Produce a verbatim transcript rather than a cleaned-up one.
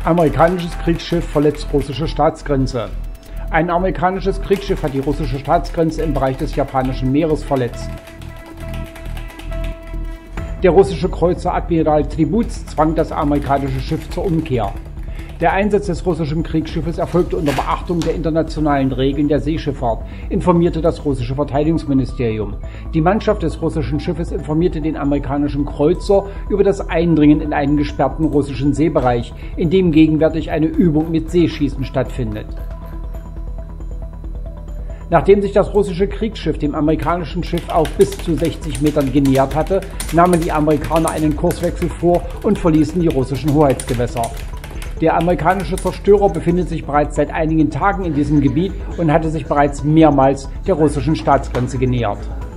Amerikanisches Kriegsschiff verletzt russische Staatsgrenze. Ein amerikanisches Kriegsschiff hat die russische Staatsgrenze im Bereich des Japanischen Meeres verletzt. Der russische Kreuzer Admiral Tribuz zwang das amerikanische Schiff zur Umkehr. Der Einsatz des russischen Kriegsschiffes erfolgte unter Beachtung der internationalen Regeln der Seeschifffahrt, informierte das russische Verteidigungsministerium. Die Mannschaft des russischen Schiffes informierte den amerikanischen Kreuzer über das Eindringen in einen gesperrten russischen Seebereich, in dem gegenwärtig eine Übung mit Seeschießen stattfindet. Nachdem sich das russische Kriegsschiff dem amerikanischen Schiff auf bis zu sechzig Metern genähert hatte, nahmen die Amerikaner einen Kurswechsel vor und verließen die russischen Hoheitsgewässer. Der amerikanische Zerstörer befindet sich bereits seit einigen Tagen in diesem Gebiet und hatte sich bereits mehrmals der russischen Staatsgrenze genähert.